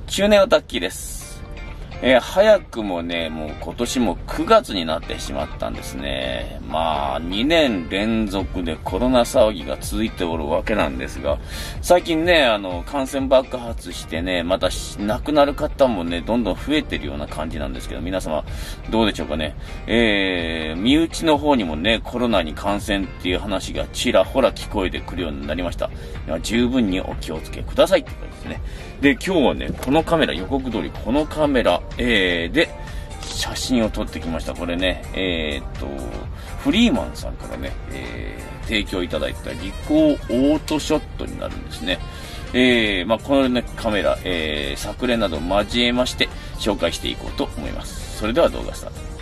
中年オタッキーです。早くもね、もう今年も9月になってしまったんですね。まあ、2年連続でコロナ騒ぎが続いておるわけなんですが、最近ね、感染爆発してね、また亡くなる方もね、どんどん増えてるような感じなんですけど、皆様、どうでしょうかね。身内の方にもね、コロナに感染っていう話がちらほら聞こえてくるようになりました。十分にお気をつけくださいってことですね。で、今日はね、このカメラ、予告通りこのカメラ、で、写真を撮ってきました。これね、フリーマンさんからね、提供いただいたリコーオートショットになるんですね。このね、カメラ、作例などを交えまして紹介していこうと思います。それでは動画スタート。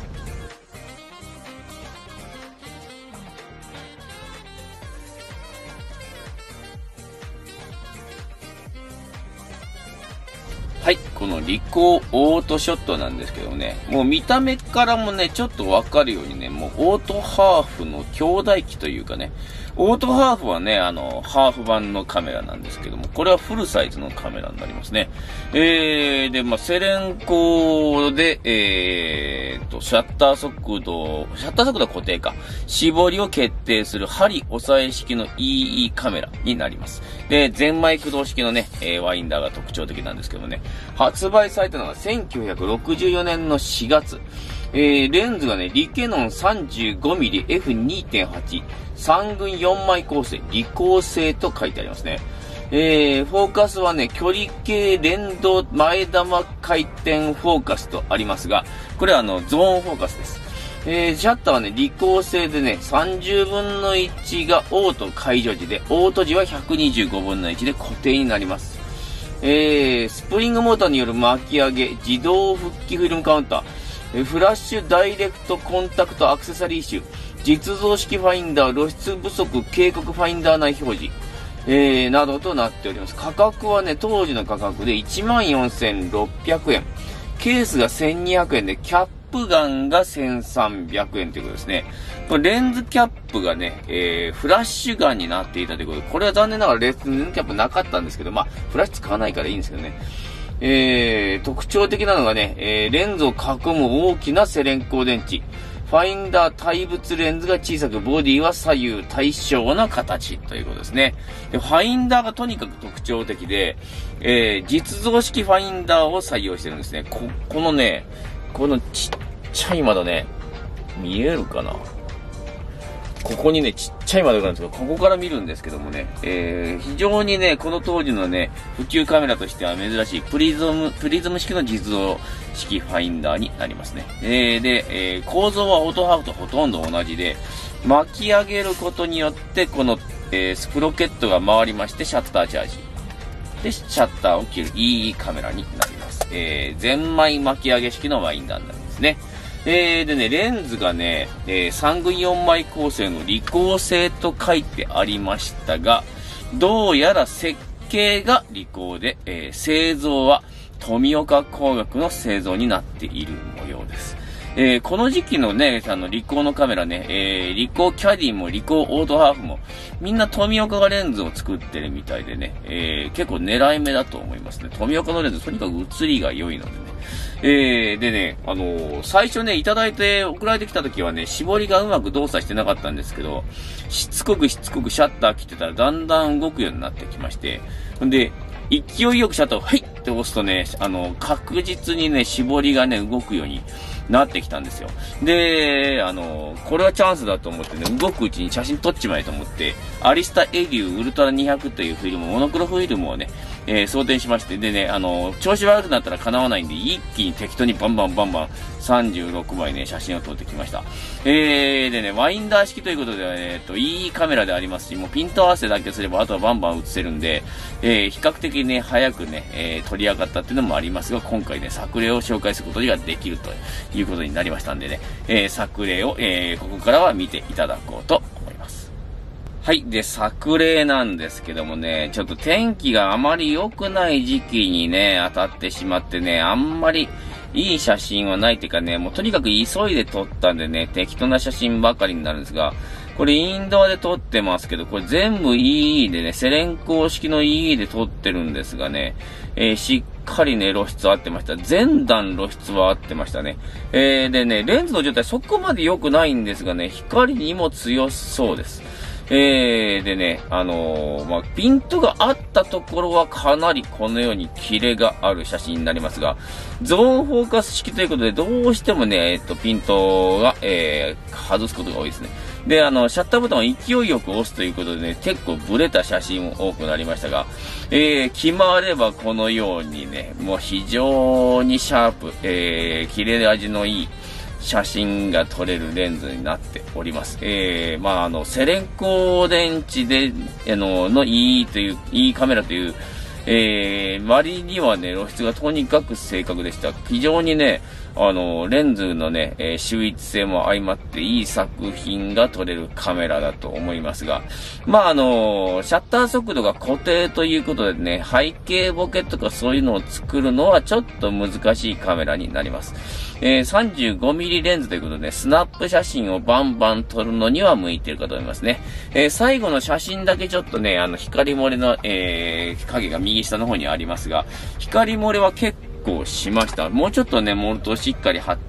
はい、このリコーオートショットなんですけどね、もう見た目からもね、ちょっとわかるようにね、もうオートハーフの兄弟機というかね、オートハーフはね、ハーフ版のカメラなんですけども、これはフルサイズのカメラになりますね。で、セレンコで、シャッター速度は固定か。絞りを決定する針押さえ式の EE カメラになります。で、ゼンマイ駆動式のね、ワインダーが特徴的なんですけどね、発売されたのが1964年の4月。レンズがね、リケノン 35mm F2.8 3群4枚構成、リコー製と書いてありますね。フォーカスはね、距離計連動前玉回転フォーカスとありますが、これはゾーンフォーカスです。シャッターはね、リコー製でね、30分の1がオート解除時で、オート時は125分の1で固定になります。スプリングモーターによる巻き上げ、自動復帰フィルムカウンター、フラッシュダイレクトコンタクトアクセサリー集、実像式ファインダー、露出不足警告ファインダー内表示、などとなっております。価格はね、当時の価格で 14,600 円。ケースが 1,200 円で、キャップガンが 1,300 円ということですね。これレンズキャップがね、フラッシュガンになっていたということで、これは残念ながらレンズキャップなかったんですけど、フラッシュ使わないからいいんですけどね。特徴的なのがね、レンズを囲む大きなセレンコ電池。ファインダー対物レンズが小さく、ボディは左右対称の形ということですね。で、ファインダーがとにかく特徴的で、実像式ファインダーを採用してるんですね。このね、このちっちゃい窓ね、見えるかな？ここにね、ちっちゃい窓があるんですけど、ここから見るんですけどもね、非常にね、この当時のね、普及カメラとしては珍しいプリズム式の実像式ファインダーになりますね。で、構造はオートハーフとほとんど同じで、巻き上げることによって、この、スプロケットが回りまして、シャッターチャージ。で、シャッターを切る EE カメラになります。ゼンマイ巻き上げ式のファインダーになりますね。でね、レンズがね、3群4枚構成のリコー製と書いてありましたが、どうやら設計がリコーで、製造は富岡工学の製造になっている模様です。この時期のね、リコーのカメラね、リコーキャディもリコーオートハーフも、みんな富岡がレンズを作ってるみたいでね、結構狙い目だと思いますね。富岡のレンズ、とにかく写りが良いのでね。でね、最初ね、いただいて送られてきた時はね、絞りがうまく動作してなかったんですけど、しつこくシャッター切ってたらだんだん動くようになってきまして、で、勢いよくシャッターをはいって押すとね、確実にね、絞りがね、動くようになってきたんですよ。で、これはチャンスだと思ってね、動くうちに写真撮っちまえと思って、アリスタエリューウルトラ200というフィルム、モノクロフィルムをね、装填しまして、でね、調子悪くなったら叶わないんで、一気に適当にバンバン36枚ね、写真を撮ってきました。でね、ワインダー式ということで、いいカメラでありますし、もうピント合わせだけすれば、あとはバンバン映せるんで、比較的ね、早くね、撮り上がったっていうのもありますが、今回ね、作例を紹介することができるということになりましたんでね、作例を、ここからは見ていただこうと思います。はい。で、作例なんですけどもね、ちょっと天気があまり良くない時期にね、当たってしまってね、あんまりいい写真はないっていうかね、もうとにかく急いで撮ったんでね、適当な写真ばかりになるんですが、これインドアで撮ってますけど、これ全部 EE でね、セレンコ式の EE で撮ってるんですがね、しっかりね、露出合ってました。全段露出は合ってましたね。でね、レンズの状態そこまで良くないんですがね、光にも強そうです。でね、ピントがあったところはかなりこのようにキレがある写真になりますが、ゾーンフォーカス式ということで、どうしてもね、ピントが、外すことが多いですね。で、シャッターボタンを勢いよく押すということでね、結構ブレた写真も多くなりましたが、決まればこのようにね、もう非常にシャープ、切れ味のいい、写真が撮れるレンズになっております。セレンコ電池で、いいカメラという、割にはね、露出がとにかく正確でした。非常にね、レンズのね、秀逸性も相まっていい作品が撮れるカメラだと思いますが、シャッター速度が固定ということでね、背景ボケとかそういうのを作るのはちょっと難しいカメラになります。35mm レンズということで、スナップ写真をバンバン撮るのには向いてるかと思いますね。最後の写真だけちょっとね、光漏れの、影が右下の方にありますが、光漏れは結構しました。もうちょっとね、モルトをしっかり貼って、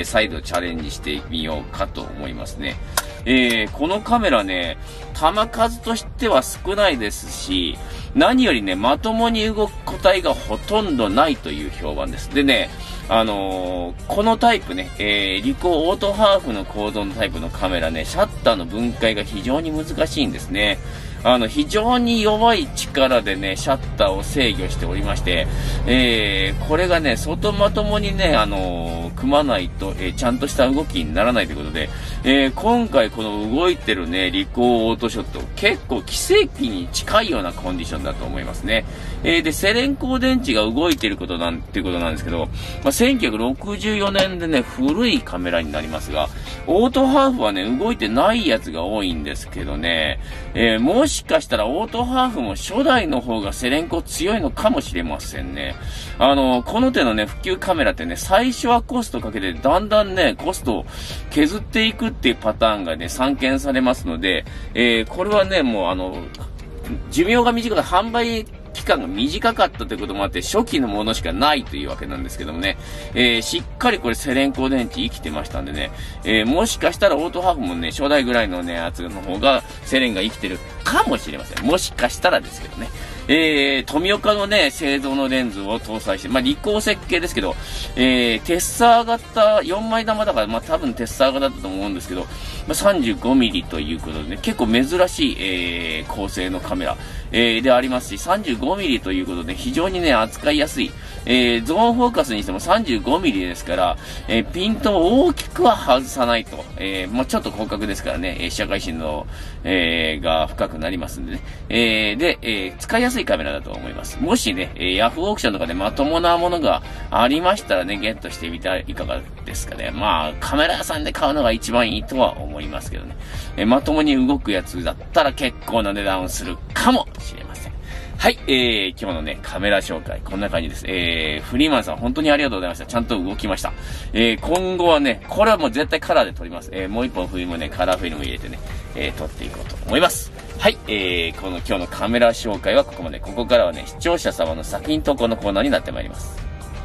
再度チャレンジしてみようかと思いますね。このカメラね、弾数としては少ないですし、何よりね、まともに動く個体がほとんどないという評判です。でね、このタイプね、リコーオートハーフの構造のタイプのカメラね、シャッターの分解が非常に難しいんですね。非常に弱い力でね、シャッターを制御しておりまして、これがね、相まともにね、組まないと、ちゃんとした動きにならないということで、今回この動いてるね、リコーオートショット、結構奇跡に近いようなコンディションだと思いますね。で、セレンコー電池が動いてることっていうことなんですけど、1964年でね、古いカメラになりますが、オートハーフはね、動いてないやつが多いんですけどね、もしかしたらオートハーフも初代の方がセレンコ強いのかもしれませんね。この手のね、普及カメラってね、最初はコストかけて、だんだんね、コストを削っていくっていうパターンがね、散見されますので、これはね、もう寿命が短くて販売期間が短かったということもあって、初期のものしかないというわけなんですけどもね、しっかりこれセレンコ電池生きてましたんでね、もしかしたらオートハーフもね、初代ぐらいのね、やつの方がセレンが生きてるかもしれません。もしかしたらですけどね。富岡のね、製造のレンズを搭載して、リコー設計ですけど、テッサー型、4枚玉だから、多分テッサー型だったと思うんですけど、35mm ということでね、結構珍しい、構成のカメラ、でありますし、35mm ということで非常にね、扱いやすい。ゾーンフォーカスにしても 35mm ですから、ピントを大きくは外さないと。ちょっと広角ですからね、社会心の、が深くなりますんでね。で、使いやすいカメラだと思います。もしね、ヤフーオークションとかでまともなものがありましたらね、ゲットしてみてはいかがですかね。カメラ屋さんで買うのが一番いいとは思いますけどね。まともに動くやつだったら結構な値段をするかもしれません。はい、今日のね、カメラ紹介、こんな感じです。フリーマンさん、本当にありがとうございました。ちゃんと動きました。今後はね、これはもう絶対カラーで撮ります。もう一本フィルムね、カラーフィルム入れてね、撮っていこうと思います。はい、今日のカメラ紹介はここまで。ここからはね、視聴者様の作品投稿のコーナーになってまいります。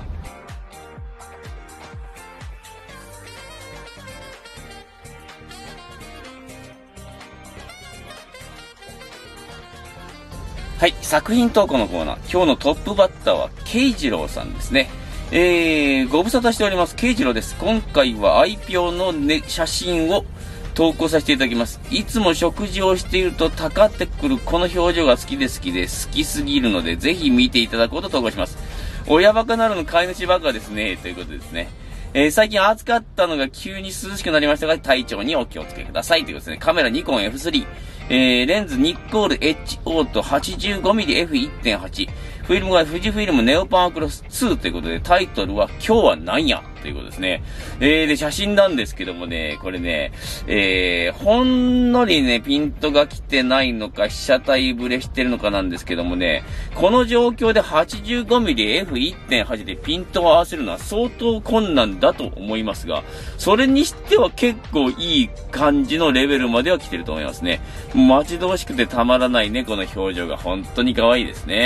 はい、作品投稿のコーナー。今日のトップバッターは、慶次郎さんですね。ご無沙汰しております。慶次郎です。今回は愛嬌のね、写真を投稿させていただきます。いつも食事をしているとたかってくるこの表情が好きで好きすぎるので、ぜひ見ていただこうと投稿します。親バカなるの飼い主バカですね。ということですね。最近暑かったのが急に涼しくなりましたが、体調にお気をつけください。ということですね。カメラニコン F3。レンズニッコール HO と 85mmF1.8。フィルムが富士フィルムネオパワークロス2ということで、タイトルは今日はなんやということですね。で、写真なんですけどもね、これね、ほんのりね、ピントが来てないのか、被写体ブレしてるのかなんですけどもね、この状況で 85mmF1.8 でピントを合わせるのは相当困難だと思いますが、それにしては結構いい感じのレベルまでは来てると思いますね。待ち遠しくてたまらない猫の表情が本当に可愛いですね。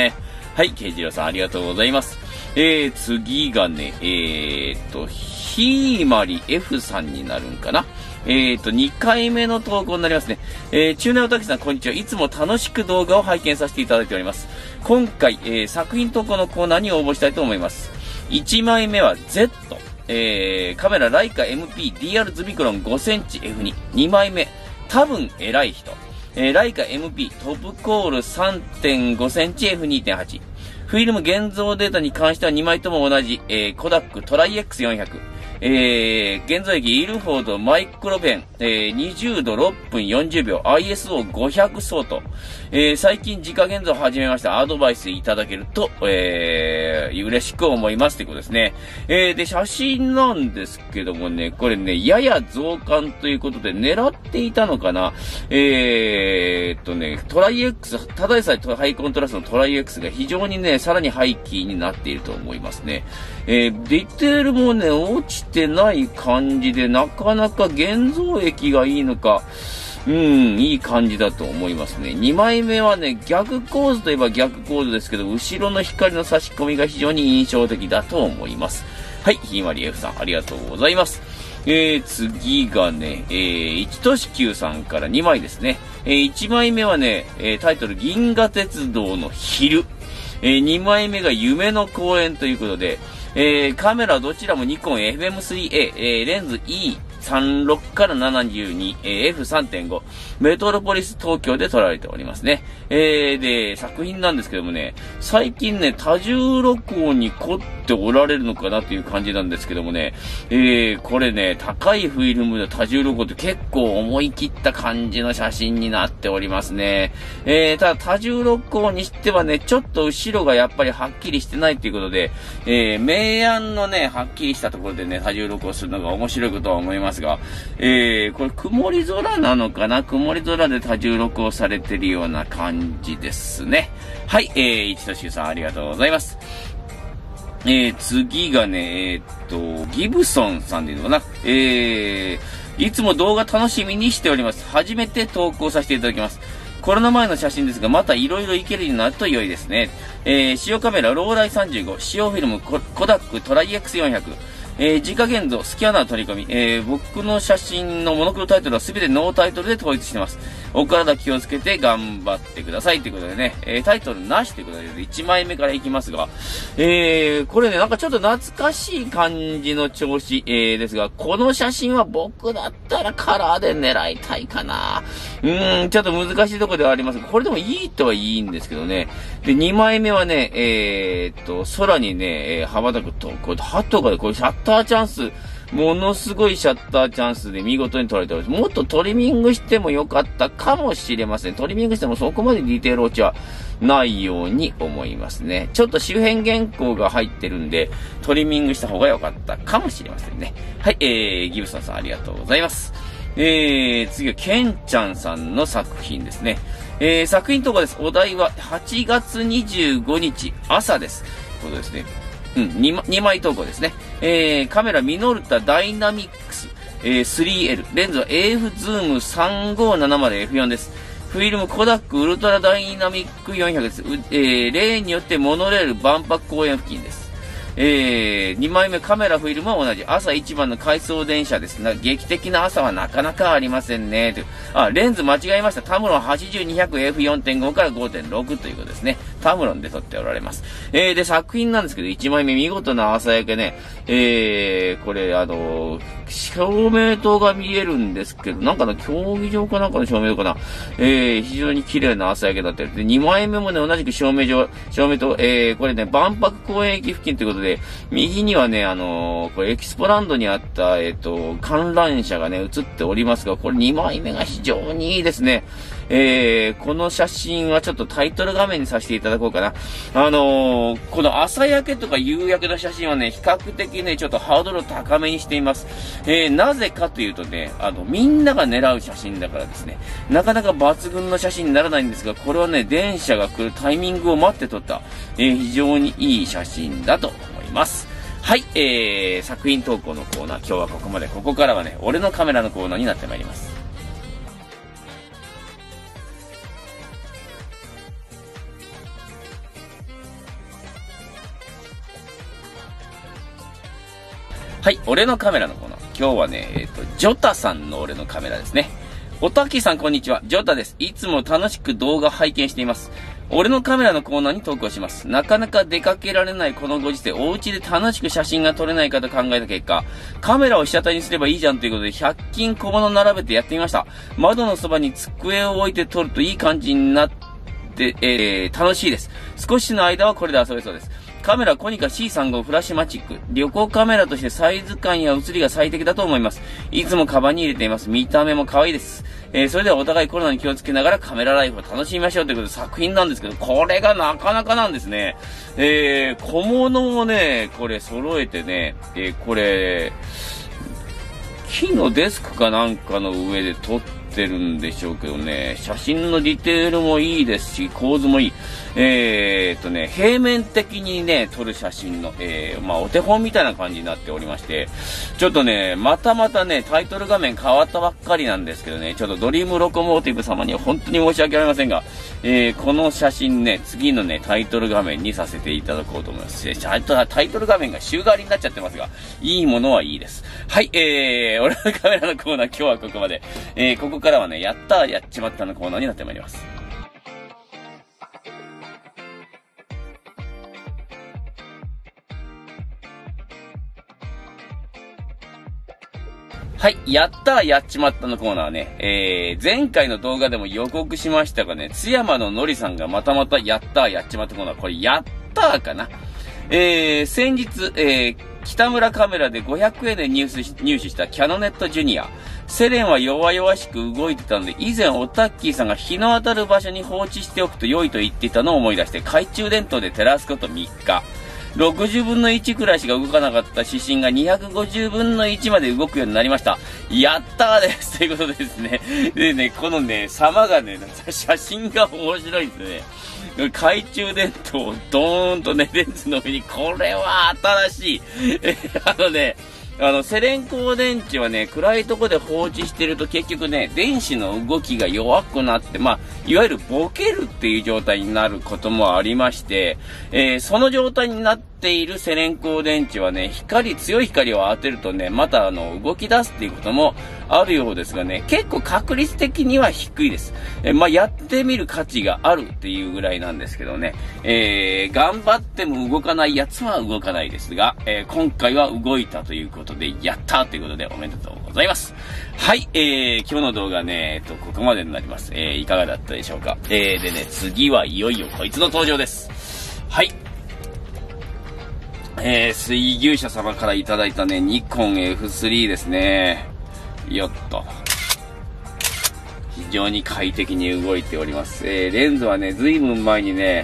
はい、慶次郎さんありがとうございます。次がね、ひーまり F さんになるんかな。2回目の投稿になりますね。中年おたけさん、こんにちは。いつも楽しく動画を拝見させていただいております。今回、作品投稿のコーナーに応募したいと思います。1枚目は Z。カメラライカ MP DR ズミクロン 5cmF2。2枚目、多分偉い人。ライカ MP トップコール 3.5cmF2.8。フィルム現像データに関しては2枚とも同じ、コダックトライ X400。現像液イルフォードマイクロペン、20度6分40秒 ISO500 相当。最近自家現像を始めました。アドバイスいただけると、嬉しく思いますということですね。で、写真なんですけどもね、これね、やや増刊ということで狙っていたのかな。トライ X、ただでさえハイコントラストのトライ X が非常にね、さらにハイキーになっていると思いますね。ディテールもね、落ちてない感じで、なかなか現像液がいいのか、いい感じだと思いますね。2枚目はね、逆構図といえば逆構図ですけど、後ろの光の差し込みが非常に印象的だと思います。はい、ひまり F さん、ありがとうございます。次がね、一都市9さんから2枚ですね。1枚目はね、タイトル、銀河鉄道の昼。2枚目が夢の公園ということで、カメラどちらもニコン FM3A、レンズ E36 から72、F3.5、メトロポリス東京で撮られておりますね。で、作品なんですけどもね、最近ね、多重録音に凝っておられるのかなという感じなんですけどもね、これね、高いフィルムで多重録音って結構思い切った感じの写真になっておりますね。ただ多重録音にしてはね、ちょっと後ろがやっぱりはっきりしてないということで、明暗のね、はっきりしたところでね、多重録音するのが面白いことは思いますが、これ曇り空なのかな？曇り空で多重録音されてるような感じですね。はい、一としゅうさんありがとうございます。次がね、ギブソンさんでいいのかな。いつも動画楽しみにしております。初めて投稿させていただきます。コロナ前の写真ですが、また色々いけるようになると良いですね。使用カメラ、ローライ35、使用フィルム、コダックトライ X400。自家現像、スキャナー取り込み、僕の写真のモノクロタイトルはすべてノータイトルで統一しています。お体気をつけて頑張ってくださいということでね、タイトルなしということで、1枚目からいきますが、これね、なんかちょっと懐かしい感じの調子、ですが、この写真は僕だったらカラーで狙いたいかな。ちょっと難しいところではありますが、これでもいいとはいいんですけどね。で、2枚目はね、空にね、羽ばたくと、これ、ハトが、これ、シャッターチャンス、ものすごいシャッターチャンスで見事に撮られております。もっとトリミングしてもよかったかもしれません。トリミングしてもそこまでディテール落ちはないように思いますね。ちょっと周辺原稿が入ってるんで、トリミングした方がよかったかもしれませんね。はい、ギブソンさんありがとうございます。次はケンちゃんさんの作品ですね。作品とかです。お題は8月25日朝です。ということですね。2枚投稿ですね。カメラミノルタダイナミックス、3L。レンズは AF ズーム 3570F4 です。フィルムコダックウルトラダイナミック400です。例によってモノレール万博公園付近です。2枚目カメラフィルムは同じ。朝一番の回送電車ですが、劇的な朝はなかなかありませんね。レンズ間違えました。タムロン 80-200F4.5 から 5.6 ということですね。タムロンで撮っておられます。で、作品なんですけど、1枚目見事な朝焼けね。これ、照明灯が見えるんですけど、なんかの競技場かなんかの照明灯かな。非常に綺麗な朝焼けだったり。で、2枚目もね、同じく照明灯、これね、万博公園駅付近ということで、右にはね、これエキスポランドにあった、観覧車がね、映っておりますが、これ2枚目が非常にいいですね。この写真はちょっとタイトル画面にさせていただこうかな。この朝焼けとか夕焼けの写真はね、比較的ね、ちょっとハードルを高めにしています。なぜかというとね、みんなが狙う写真だからですね、なかなか抜群の写真にならないんですが、これはね、電車が来るタイミングを待って撮った、非常にいい写真だと思います。はい、作品投稿のコーナー、今日はここまで。ここからはね、俺のカメラのコーナーになってまいります。 はい、俺のカメラのコーナー。今日はね、ジョタさんの俺のカメラですね。おたきさんこんにちは。ジョタです。いつも楽しく動画拝見しています。俺のカメラのコーナーに投稿します。なかなか出かけられないこのご時世、お家で楽しく写真が撮れないかと考えた結果、カメラを被写体にすればいいじゃんということで、100均小物並べてやってみました。窓のそばに机を置いて撮るといい感じになって、楽しいです。少しの間はこれで遊べそうです。カメラコニカ C35 フラッシュマチック。旅行カメラとしてサイズ感や写りが最適だと思います。いつもカバンに入れています。見た目も可愛いです。それではお互いコロナに気をつけながらカメラライフを楽しみましょうということで作品なんですけど、これがなかなかなんですね。小物をね、これ揃えてね、これ、木のデスクかなんかの上で撮ってるんでしょうけどね、写真のディテールもいいですし、構図もいい。平面的にね、撮る写真の、お手本みたいな感じになっておりまして、ちょっとね、またね、タイトル画面変わったばっかりなんですけどね、ちょっとドリームロコモーティブ様には本当に申し訳ありませんが、この写真ね、次のね、タイトル画面にさせていただこうと思います。タイトル画面が週替わりになっちゃってますが、いいものはいいです。はい、俺のカメラのコーナー今日はここまで。ここからはね、やったやっちまったのコーナーになってまいります。はい。やったーやっちまったのコーナーはね、前回の動画でも予告しましたがね、津山ののりさんがまたやったーやっちまったコーナー、これやったーかな。先日、北村カメラで500円で入手したキャノネットジュニア。セレンは弱々しく動いてたので、以前オタッキーさんが日の当たる場所に放置しておくと良いと言っていたのを思い出して、懐中電灯で照らすこと3日。60分の1くらいしか動かなかった指針が250分の1まで動くようになりました。やったーですということですね。でね、このね、様がね、写真が面白いですね。懐中電灯をドーンとね、レンズの上に、これは新しい。セレン光電池はね、暗いとこで放置してると結局ね、電子の動きが弱くなって、いわゆるボケるっていう状態になることもありまして、その状態になっているセレン光電池はね、強い光を当てるとね、また動き出すっていうこともあるようですがね、結構確率的には低いです。やってみる価値があるっていうぐらいなんですけどね、頑張っても動かないやつは動かないですが、今回は動いたということで、やったということでおめでとうございます。はい、今日の動画ね、ここまでになります。いかがだったでしょうか。でね、次はいよいよこいつの登場です。はい。水牛車様からいただいたね、ニコン F3 ですね。よっと。非常に快適に動いております。レンズはね、ずいぶん前にね、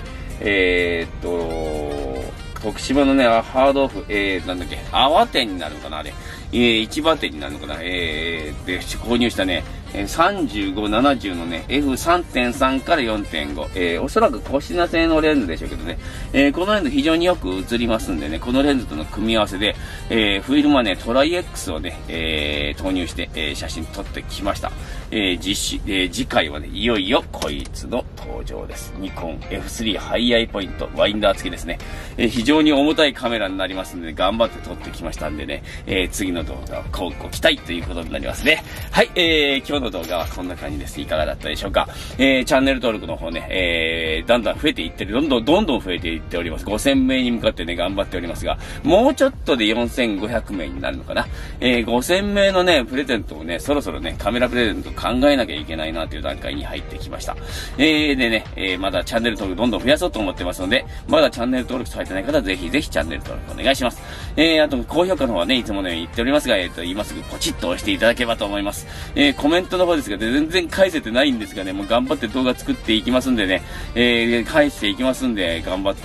徳島のね、ハードオフ、泡店になるのかなあれ。市場店になるのかなで、購入したね、35、70のね、F3.3 から 4.5。おそらくコシナ製のレンズでしょうけどね。このレンズ非常によく映りますんでね、このレンズとの組み合わせで、フィルムはね、トライ X をね、投入して、写真撮ってきました。次回はね、いよいよこいつの登場です。ニコン F3 ハイアイポイント、ワインダー付きですね。非常に重たいカメラになりますので、頑張って撮ってきましたんでね、次の動画をご期待ということになりますね。はい、今日の動画はこんな感じです。いかがだったでしょうか。チャンネル登録の方ね、だんだん増えていってる、どんどん増えていっております。5000名に向かってね、頑張っておりますが、もうちょっとで4500名になるのかな。5000名のね、プレゼントをね、そろそろね、カメラプレゼント考えなきゃいけないなという段階に入ってきました。でね、まだチャンネル登録どんどん増やそうと思ってますので、まだチャンネル登録されてない方はぜひぜひチャンネル登録お願いします。あと、高評価の方はね、いつものように言っておりますが、今すぐポチッと押していただければと思います。コメントの方ですが、全然返せてないんですがね、もう頑張って動画作っていきますんでね、返していきますんで、頑張って、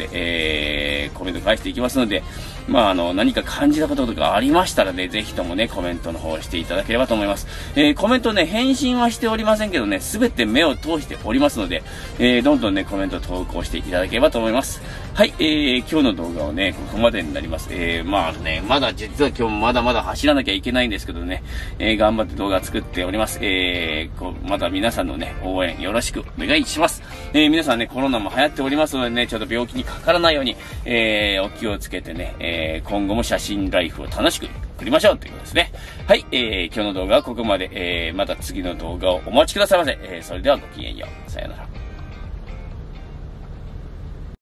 コメント返していきますので、何か感じたこととかありましたらね、ぜひともね、コメントの方をしていただければと思います。コメントね、返信はしておりませんけどね、すべて目を通しておりますので、どんどんね、コメント投稿していただければと思います。はい、今日の動画はね、ここまでになります。まだ実は今日もまだまだ走らなきゃいけないんですけどね、頑張って動画作っております。また皆さんのね、応援よろしくお願いします。 皆さんね、コロナも流行っておりますのでね、ちょっと病気にかからないように、お気をつけてね、今後も写真ライフを楽しく送りましょうということですね。はい、今日の動画はここまで、また次の動画をお待ちくださいませ。それではごきげんよう。さようなら。